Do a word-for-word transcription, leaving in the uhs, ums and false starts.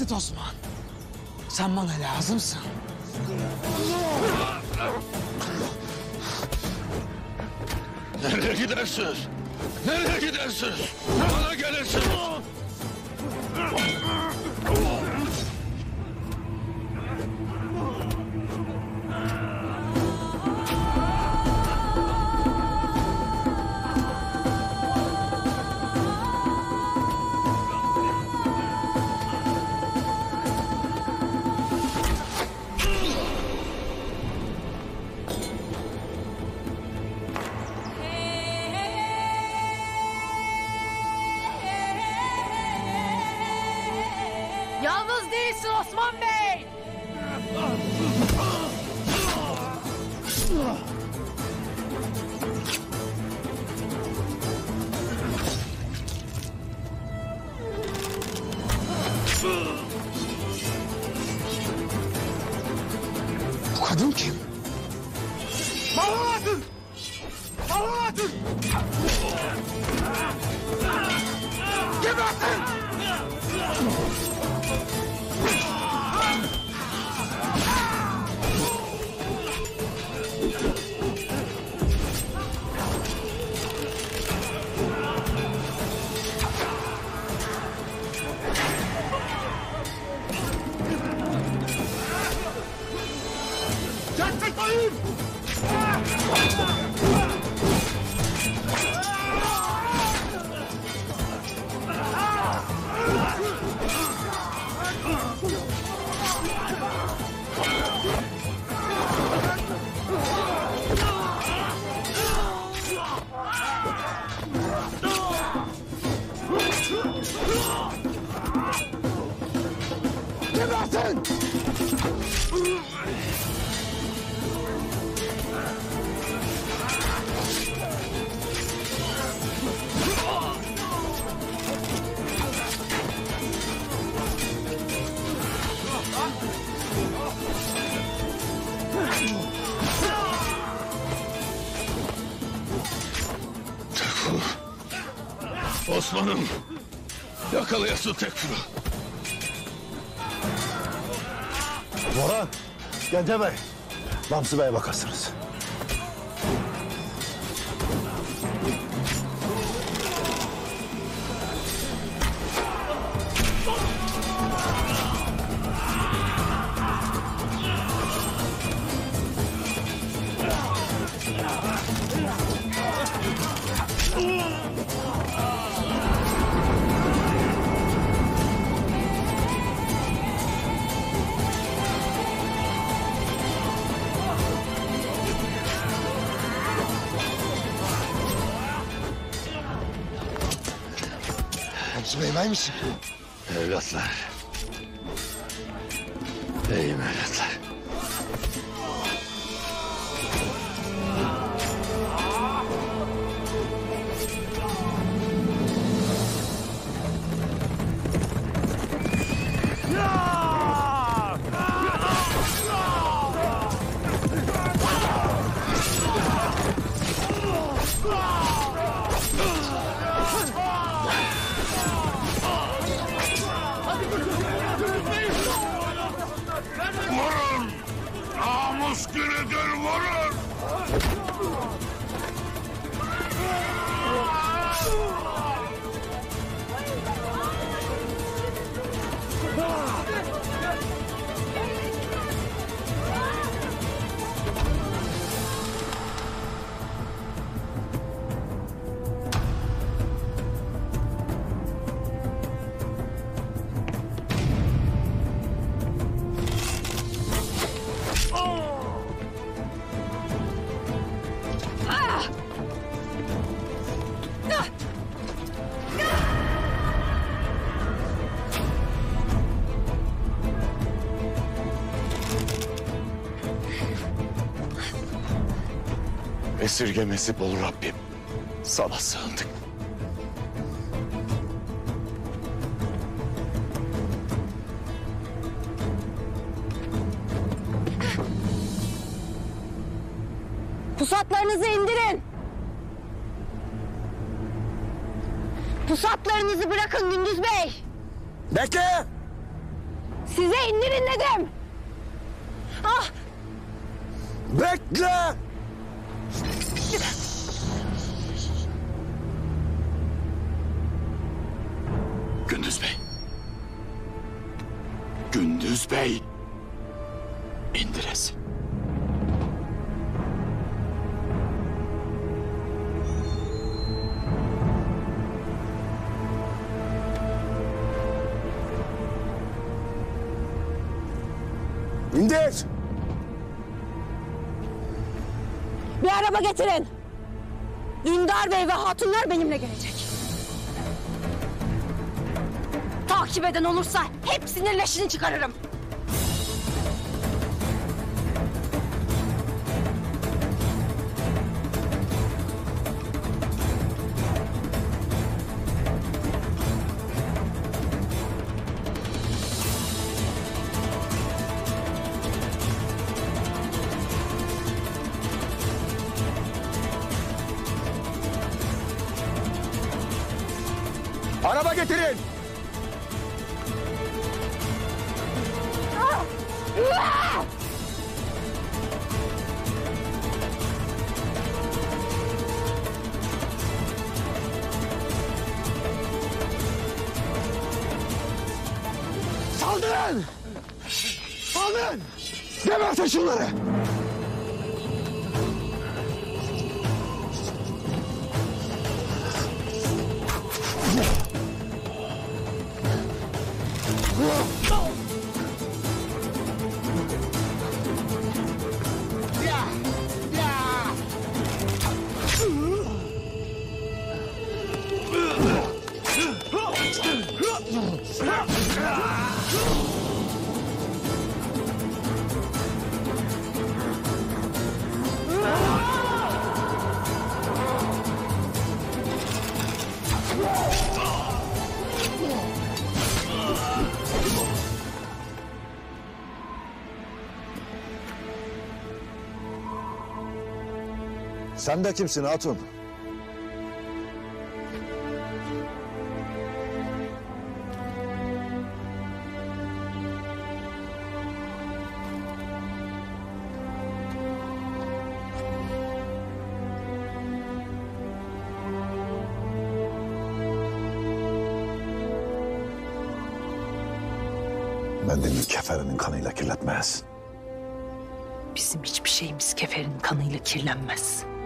Evet Osman. Sen bana lazımsın. Nereye gidersiniz? Nereye gidersiniz? Bana gelirsiniz. Yalnız değilsin Osman Bey. Bu kadın kim? Bana atın! Bana atın! Gebertin! Gerçekleyin! Gebertin! Tekfur. Osman'ım. Yakalayasın Tekfur'u. Boran, Gence Bey, Namsı Bey'e bakarsınız. Namsı Bey, var mısın? Evlatlar. İyiyim evlatlar. Vurun! Namus günüdür, vurun! Esirgemesi bol Rabbim. Sana sığındık. Pusatlarınızı indirin. Pusatlarınızı bırakın Gündüz Bey. Bekle! Size indirin dedim. Ah! Bekle! Gündüz Bey. Gündüz Bey. İndiresin. İndir! Bir araba getirin. Dündar Bey ve hatunlar benimle gelecek. Takip eden olursa hepsinin leşini çıkarırım. Araba getirin! Saldırın! Saldırın! Gebertin şunları! Sen de kimsin hatun? Bendeni keferinin kanıyla kirletmez. Bizim hiçbir şeyimiz keferin kanıyla kirlenmez.